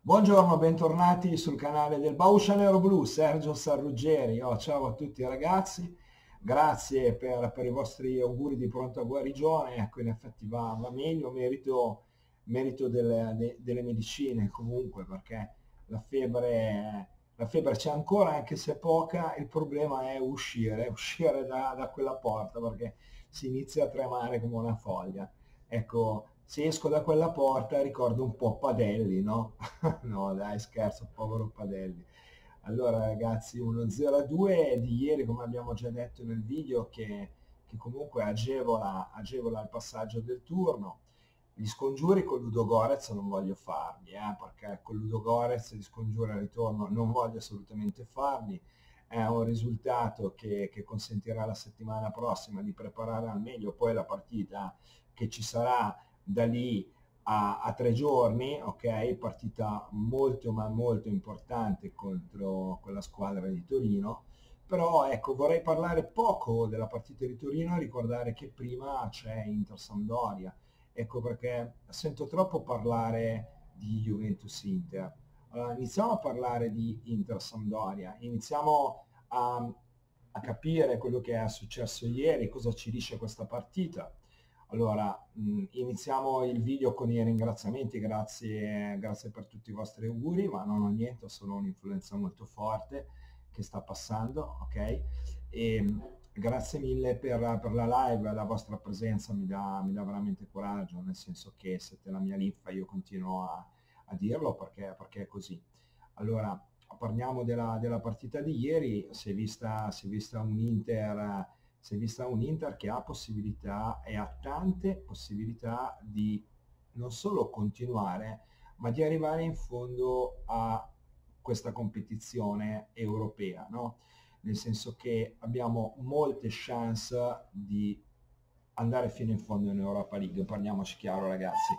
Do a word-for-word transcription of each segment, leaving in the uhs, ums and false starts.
Buongiorno, bentornati sul canale del Bauscia Nero Blu, Sergio Sarruggeri. Oh, ciao a tutti ragazzi, grazie per, per i vostri auguri di pronta guarigione. Ecco, in effetti va, va meglio, merito, merito delle, de- delle medicine comunque, perché la febbre, la febbre c'è ancora, anche se poca. Il problema è uscire, uscire da, da quella porta, perché si inizia a tremare come una foglia. Ecco, se esco da quella porta ricordo un po' Padelli, no? No, dai, scherzo, povero Padelli. Allora, ragazzi, uno zero a due di ieri, come abbiamo già detto nel video, che, che comunque agevola, agevola il passaggio del turno. Gli scongiuri con Ludogorez non voglio farli, eh, perché con Ludogorez gli scongiuri al ritorno non voglio assolutamente farli. È un risultato che, che consentirà la settimana prossima di preparare al meglio poi la partita che ci sarà da lì a, a tre giorni, ok? Partita molto ma molto importante contro quella squadra di Torino. Però ecco, vorrei parlare poco della partita di Torino e ricordare che prima c'è Inter-Sampdoria. Ecco perché sento troppo parlare di Juventus-Inter. Allora, iniziamo a parlare di Inter-Sampdoria, iniziamo a, a capire quello che è successo ieri, cosa ci dice questa partita. Allora, mh, iniziamo il video con i ringraziamenti, grazie, grazie per tutti i vostri auguri, ma non ho niente, ho solo un'influenza molto forte che sta passando, ok? E mh, grazie mille per, per la live, la vostra presenza mi dà, mi dà veramente coraggio, nel senso che siete la mia linfa, io continuo a, a dirlo perché, perché è così. Allora, parliamo della, della partita di ieri, si è vista, si è vista un Inter si è vista un Inter che ha possibilità e ha tante possibilità di non solo continuare, ma di arrivare in fondo a questa competizione europea, no? Nel senso che abbiamo molte chance di andare fino in fondo in Europa League, parliamoci chiaro ragazzi,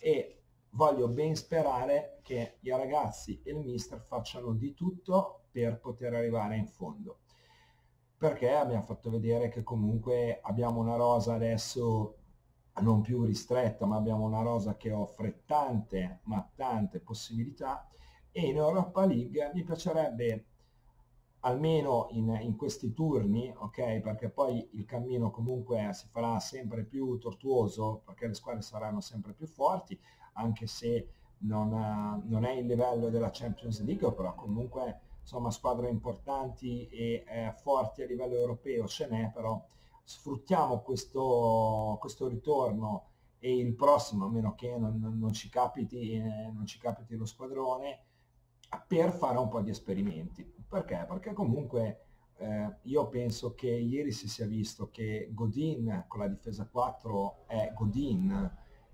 e voglio ben sperare che i ragazzi e il mister facciano di tutto per poter arrivare in fondo, perché abbiamo fatto vedere che comunque abbiamo una rosa adesso non più ristretta, ma abbiamo una rosa che offre tante, ma tante possibilità, e in Europa League mi piacerebbe almeno in, in questi turni, ok? Perché poi il cammino comunque si farà sempre più tortuoso, perché le squadre saranno sempre più forti, anche se non, eh, non è il livello della Champions League, però comunque insomma squadre importanti e eh, forti a livello europeo ce n'è, però sfruttiamo questo, questo ritorno e il prossimo, a meno che non, non- non ci capiti, eh, non ci capiti lo squadrone, per fare un po' di esperimenti. Perché? Perché comunque eh, io penso che ieri si sia visto che Godin con la difesa quattro è Godin,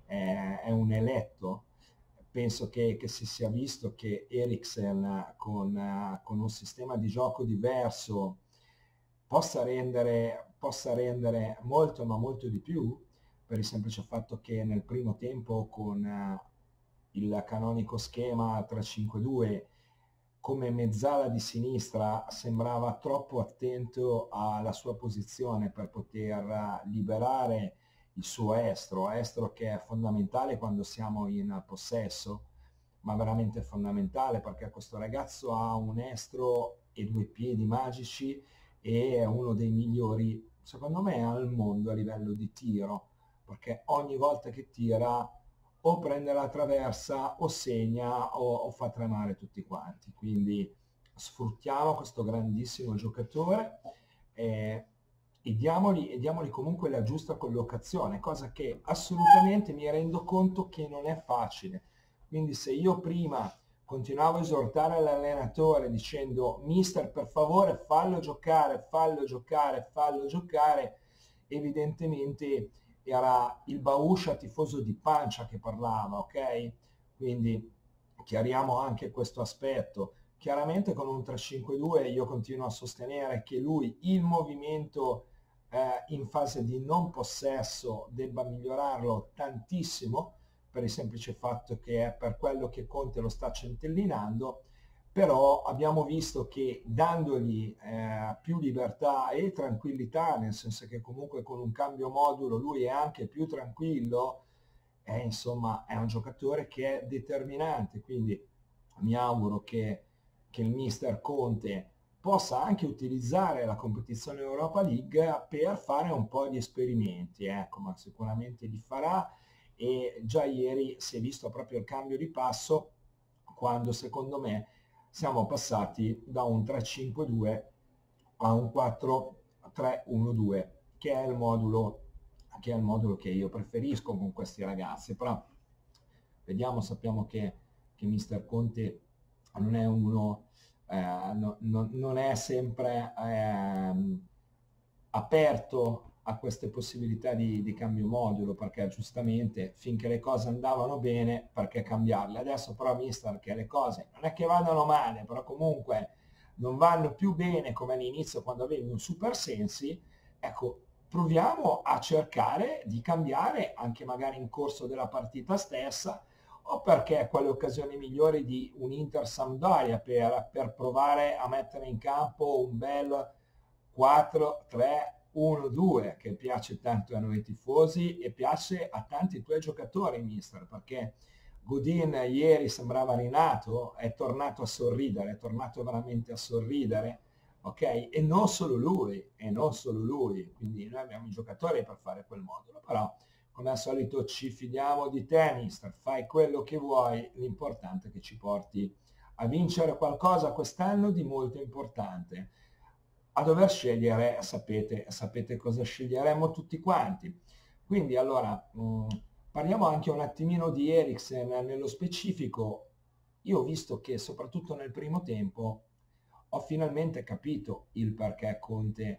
è, è un eletto. Penso che, che si sia visto che Eriksen con, eh, con un sistema di gioco diverso possa rendere, possa rendere molto ma molto di più, per il semplice fatto che nel primo tempo con eh, il canonico schema tre cinque due come mezzala di sinistra sembrava troppo attento alla sua posizione per poter liberare il suo estro, estro che è fondamentale quando siamo in possesso, ma veramente fondamentale perché questo ragazzo ha un estro e due piedi magici e è uno dei migliori, secondo me, al mondo a livello di tiro, perché ogni volta che tira o prende la traversa o segna o, o fa tremare tutti quanti. Quindi sfruttiamo questo grandissimo giocatore eh, e, diamogli, e diamogli comunque la giusta collocazione, cosa che assolutamente mi rendo conto che non è facile. Quindi se io prima continuavo a esortare l'allenatore dicendo mister per favore fallo giocare, fallo giocare, fallo giocare, evidentemente era il Bauscia tifoso di pancia che parlava, ok? Quindi chiariamo anche questo aspetto. Chiaramente con un tre cinque due io continuo a sostenere che lui il movimento eh, in fase di non possesso debba migliorarlo tantissimo, per il semplice fatto che è per quello che Conte lo sta centellinando, però abbiamo visto che dandogli eh, più libertà e tranquillità, nel senso che comunque con un cambio modulo lui è anche più tranquillo, è, insomma è un giocatore che è determinante, quindi mi auguro che, che il mister Conte possa anche utilizzare la competizione Europa League per fare un po' di esperimenti, ecco, ma sicuramente li farà, e già ieri si è visto proprio il cambio di passo quando secondo me siamo passati da un tre cinque due a un quattro tre uno due, che è il modulo che è il modulo che io preferisco con questi ragazzi. Però vediamo, sappiamo che, che mister Conte non è uno, eh, no, no, non è sempre eh, aperto a queste possibilità di, di cambio modulo, perché giustamente finché le cose andavano bene, perché cambiarle? Adesso però mister, che le cose non è che vadano male, però comunque non vanno più bene come all'inizio quando avevi un super sensi, ecco, proviamo a cercare di cambiare anche magari in corso della partita stessa, o perché quelle occasioni migliori di un Inter Sampdoria per, per provare a mettere in campo un bel quattro tre uno due che piace tanto a noi tifosi e piace a tanti tuoi giocatori, mister, perché Godin ieri sembrava rinato, è tornato a sorridere, è tornato veramente a sorridere, ok? E non solo lui, e non solo lui, quindi noi abbiamo i giocatori per fare quel modulo, però come al solito ci fidiamo di te, mister, fai quello che vuoi, l'importante è che ci porti a vincere qualcosa quest'anno di molto importante. A dover scegliere, sapete, sapete cosa sceglieremo tutti quanti. Quindi allora, mh, parliamo anche un attimino di Eriksen nello specifico. Io ho visto che soprattutto nel primo tempo ho finalmente capito il perché Conte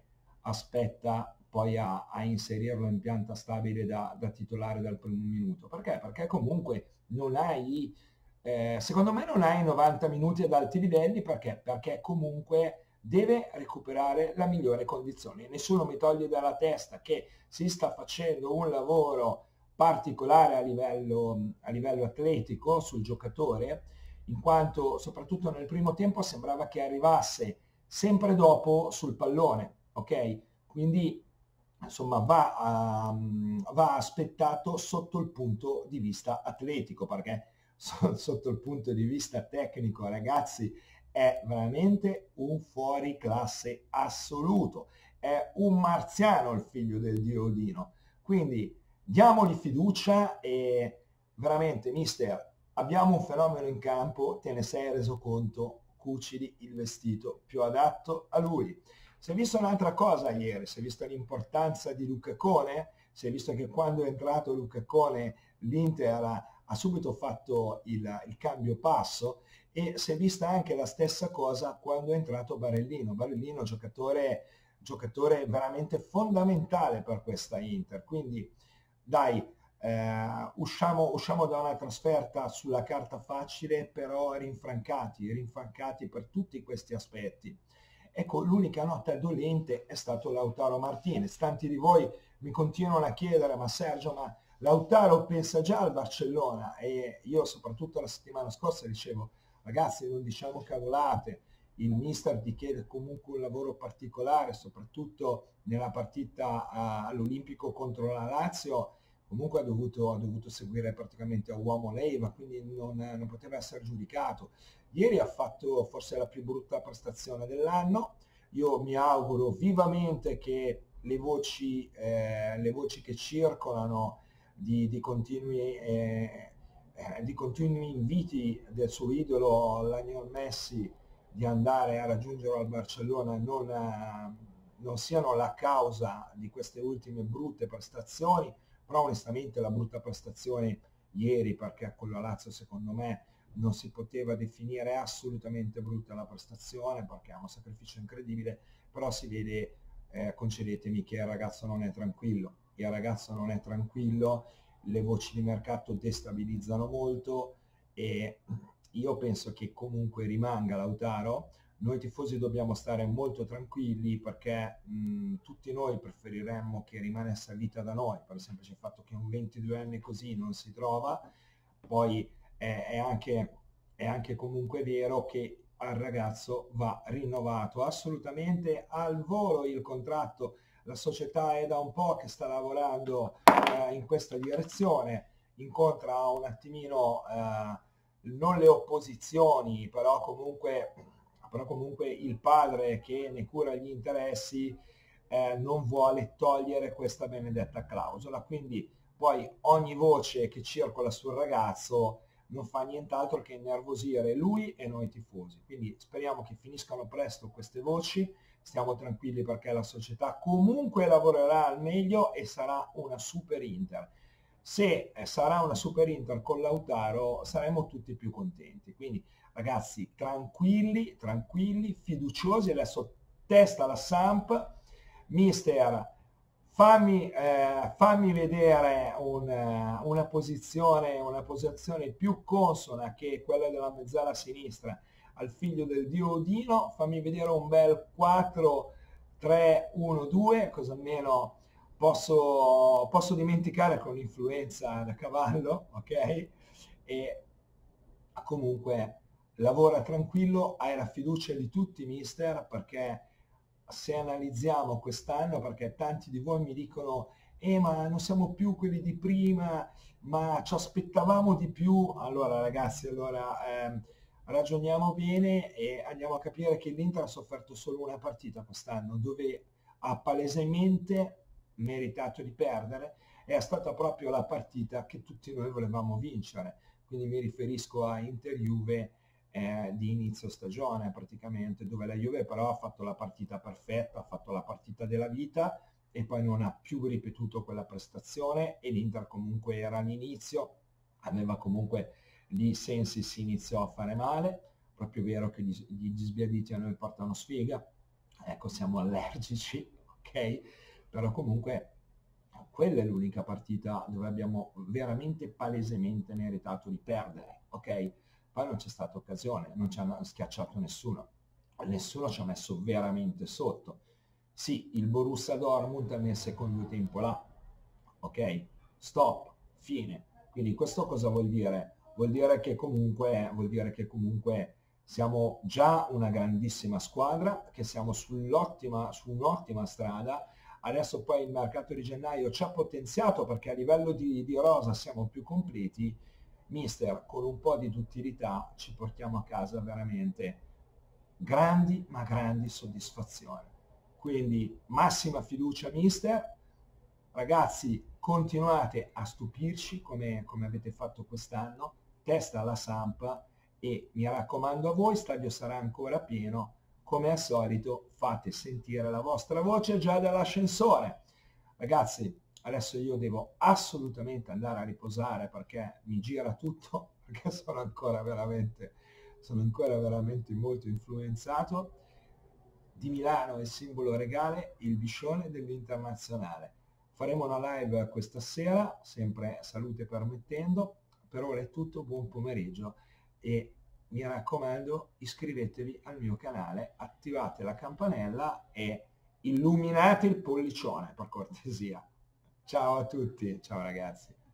aspetta poi a, a inserirlo in pianta stabile da, da titolare dal primo minuto. Perché? Perché comunque non hai, eh, secondo me non hai novanta minuti ad alti livelli, perché? Perché comunque deve recuperare la migliore condizione. Nessuno mi toglie dalla testa che si sta facendo un lavoro particolare a livello, a livello atletico sul giocatore, in quanto soprattutto nel primo tempo sembrava che arrivasse sempre dopo sul pallone, ok? Quindi insomma va, um, va aspettato sotto il punto di vista atletico, perché sotto il punto di vista tecnico, ragazzi, è veramente un fuoriclasse assoluto, è un marziano il figlio del dio Odino, quindi diamogli fiducia e veramente, mister, abbiamo un fenomeno in campo, te ne sei reso conto, cucidi il vestito più adatto a lui. Si è visto un'altra cosa ieri, si è vista l'importanza di Lukaku, si è visto che quando è entrato Lukaku l'Inter ha, ha subito fatto il, il cambio passo, e si è vista anche la stessa cosa quando è entrato Barellino. Barellino giocatore, giocatore veramente fondamentale per questa Inter, quindi dai, eh, usciamo, usciamo da una trasferta sulla carta facile, però rinfrancati, rinfrancati per tutti questi aspetti. Ecco, l'unica nota dolente è stato Lautaro Martinez. Tanti di voi mi continuano a chiedere, ma Sergio, ma Lautaro pensa già al Barcellona? E io soprattutto la settimana scorsa dicevo, ragazzi, non diciamo cavolate, il mister ti chiede comunque un lavoro particolare, soprattutto nella partita all'Olimpico contro la Lazio, comunque ha dovuto, ha dovuto seguire praticamente a uomo leva, quindi non, non poteva essere giudicato. Ieri ha fatto forse la più brutta prestazione dell'anno. Io mi auguro vivamente che le voci, eh, le voci che circolano di, di, continui, eh, eh, di continui inviti del suo idolo Lionel Messi di andare a raggiungere al Barcellona non, eh, non siano la causa di queste ultime brutte prestazioni, però onestamente la brutta prestazione ieri, perché con la Lazio secondo me non si poteva definire assolutamente brutta la prestazione, perché è un sacrificio incredibile, però si vede, eh, concedetemi, che il ragazzo non è tranquillo, il ragazzo non è tranquillo, le voci di mercato destabilizzano molto e io penso che comunque rimanga Lautaro. Noi tifosi dobbiamo stare molto tranquilli, perché mh, tutti noi preferiremmo che rimanesse a vita da noi, per il semplice fatto che un ventiduenne così non si trova. Poi è, è, anche, è anche comunque vero che al ragazzo va rinnovato assolutamente al volo il contratto. La società è da un po' che sta lavorando eh, in questa direzione, incontra un attimino eh, non le opposizioni, però comunque, però comunque il padre che ne cura gli interessi eh, non vuole togliere questa benedetta clausola. Quindi poi ogni voce che circola sul ragazzo non fa nient'altro che innervosire lui e noi tifosi. Quindi speriamo che finiscano presto queste voci, stiamo tranquilli perché la società comunque lavorerà al meglio e sarà una super Inter. Se eh, sarà una super Inter con Lautaro saremo tutti più contenti. Quindi ragazzi, tranquilli, tranquilli, fiduciosi, adesso testa la Samp, mister, fammi, eh, fammi vedere un, eh, una posizione, una posizione più consona che quella della mezzala sinistra al figlio del dio Odino, fammi vedere un bel quattro tre uno due, così almeno posso, posso dimenticare con l'influenza da cavallo, ok? E comunque lavora tranquillo, hai la fiducia di tutti, mister, perché se analizziamo quest'anno, perché tanti di voi mi dicono eh ma non siamo più quelli di prima, ma ci aspettavamo di più. Allora ragazzi, allora ehm, ragioniamo bene e andiamo a capire che l'Inter ha sofferto solo una partita quest'anno, dove ha palesemente meritato di perdere, è stata proprio la partita che tutti noi volevamo vincere. Quindi mi riferisco a Inter-Juve eh, di inizio stagione praticamente, dove la Juve però ha fatto la partita perfetta, ha fatto la partita della vita e poi non ha più ripetuto quella prestazione, e l'Inter comunque era all'inizio, aveva comunque gli sensi, si iniziò a fare male, proprio vero che gli, gli sbiaditi a noi portano sfiga, ecco siamo allergici, ok? Però comunque quella è l'unica partita dove abbiamo veramente palesemente meritato di perdere, ok? Poi non c'è stata occasione, non ci hanno schiacciato nessuno, nessuno ci ha messo veramente sotto. Sì, il Borussia Dortmund nel secondo tempo là, ok? Stop, fine. Quindi questo cosa vuol dire? Vuol dire che comunque, vuol dire che comunque siamo già una grandissima squadra, che siamo sull'ottima, su un'ottima strada. Adesso poi il mercato di gennaio ci ha potenziato perché a livello di, di rosa siamo più completi. Mister, con un po' di duttilità ci portiamo a casa veramente grandi, ma grandi soddisfazioni. Quindi massima fiducia, mister. Ragazzi, continuate a stupirci come, come avete fatto quest'anno. Testa alla Samp e mi raccomando a voi, stadio sarà ancora pieno. Come al solito fate sentire la vostra voce già dall'ascensore. Ragazzi, adesso io devo assolutamente andare a riposare perché mi gira tutto, perché sono ancora veramente, sono ancora veramente molto influenzato. Di Milano è il simbolo regale, il biscione dell'internazionale. Faremo una live questa sera, sempre salute permettendo. Per ora è tutto, buon pomeriggio e mi raccomando iscrivetevi al mio canale, attivate la campanella e illuminate il pollicione per cortesia. Ciao a tutti, ciao ragazzi.